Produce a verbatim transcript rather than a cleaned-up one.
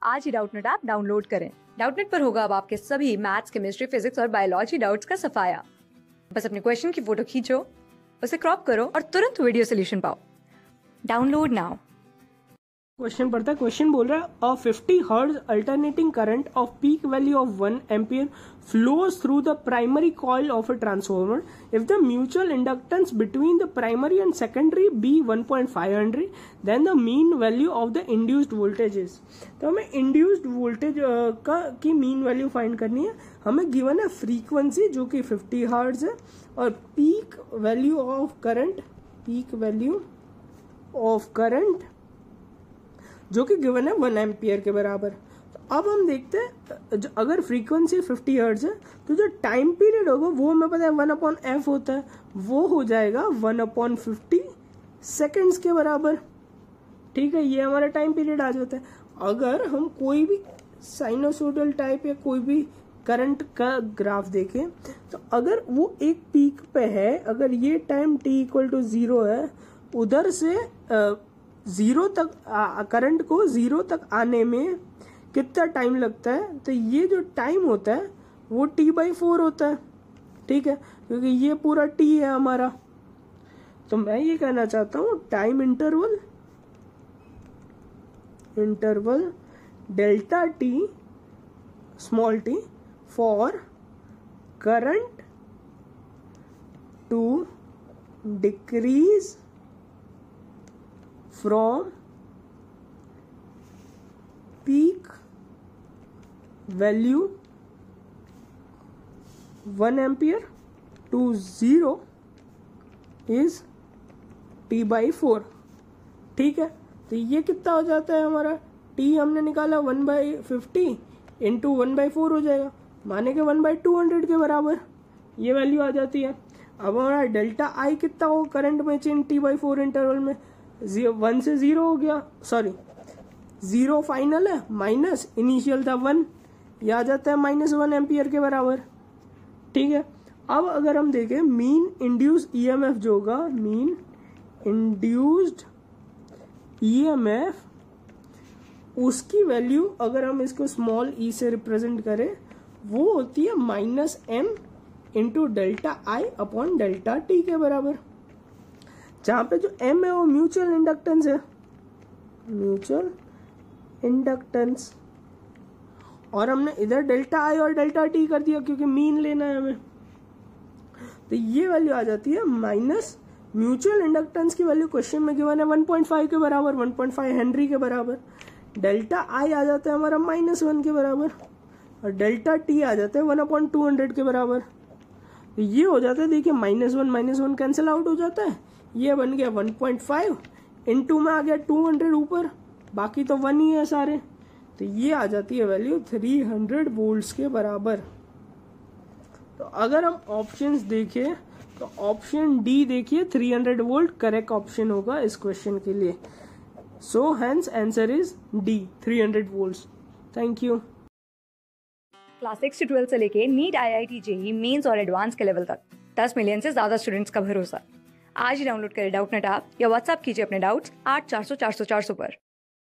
आज ही Doubtnut app download करें। डाउटनेट पर होगा अब आपके सभी मैथ्स, केमिस्ट्री, फिजिक्स और बायोलॉजी डाउट्स का सफाया। बस अपने क्वेश्चन की फोटो खींचो, उसे क्रॉप करो और तुरंत वीडियो सोल्यूशन पाओ। Download now. क्वेश्चन पढ़ता है। क्वेश्चन बोल रहा है a fifty hertz alternating current of peak value of one ampere flows through the primary coil of a transformer if the mutual inductance between the primary and secondary be one point five Henry, then the mean value of the induced voltage is। तो हमें induced voltage uh, का की mean value find करनी है। हमें given है frequency जो कि फिफ्टी हर्ट्ज है और peak value of current peak value of current जो कि गिवन है वन एम्पियर के बराबर। तो अब हम देखते हैं अगर फ्रीक्वेंसी फिफ्टी हर्ट्ज है तो जो टाइम पीरियड होगा वो हमें पता है वन अपॉन एफ होता है, वो हो जाएगा वन अपॉन फिफ्टी सेकेंड्स के बराबर। ठीक है, ये हमारा टाइम पीरियड आ जाता है। अगर हम कोई भी साइनोसोडल टाइप या कोई भी करंट का ग्राफ देखें तो अगर वो एक पीक पे है, अगर ये time T equal to zero है, उधर से आ, जीरो तक करंट को जीरो तक आने में कितना टाइम लगता है, तो ये जो टाइम होता है वो टी बाई फोर होता है। ठीक है, क्योंकि ये पूरा टी है हमारा। तो मैं ये कहना चाहता हूं time interval interval delta T small T for current to decrease from peak value one ampere to zero is t by four. ठीक है, तो ये कितना हो जाता है हमारा t हमने निकाला one by fifty into one by four हो जाएगा, माने के वन बाई टू हंड्रेड के बराबर ये वैल्यू आ जाती है। अब हमारा डेल्टा आई कितना हो करंट में change T by four interval में, वन से जीरो हो गया, सॉरी जीरो फाइनल है माइनस इनिशियल था वन, ये आ जाता है माइनस वन एम्पियर के बराबर। ठीक है, अब अगर हम देखें मीन इंड्यूस्ड ईएमएफ जो होगा, मीन इंड्यूस्ड ईएमएफ, उसकी वैल्यू अगर हम इसको स्मॉल ई से रिप्रेजेंट करें वो होती है minus M into delta I upon delta T के बराबर, जहां पे जो m है वो म्यूचुअल इंडक्टेंस है, म्यूचुअल इंडक्टेंस, और हमने इधर डेल्टा आई और डेल्टा टी कर दिया क्योंकि मीन लेना है हमें। तो ये वैल्यू आ जाती है माइनस म्यूचुअल इंडक्टेंस की वैल्यू क्वेश्चन में गिवन है वन पॉइंट फाइव के बराबर, वन पॉइंट फाइव हेनरी के बराबर। डेल्टा आई आ जाता है हमारा माइनस वन के बराबर और डेल्टा टी आ जाता है वन अपॉइंट टू हंड्रेड के बराबर। तो ये हो जाता है, देखिए minus one minus one cancel out हो जाता है, ये बन गया वन पॉइंट फाइव, इनटू में आ गया टू हंड्रेड ऊपर, बाकी तो वन ही है सारे। तो ये आ जाती है वैल्यू थ्री हंड्रेड वोल्ट्स के बराबर। तो अगर हम ऑप्शंस देखें तो ऑप्शन डी देखिए three hundred volt correct option होगा इस क्वेश्चन के लिए। So hence answer is D three hundred volts. Thank you. Class six से ट्वेल्थ से लेके NEET, I I T, JEE, Mains और एडवांस के लेवल तक दस मिलियन से ज्यादा स्टूडेंट्स का भरोसा। आज ही डाउनलोड करें डाउटनेट ऐप या व्हाट्सएप कीजिए अपने डाउट्स आठ चार सौ चार सौ चार सौ पर।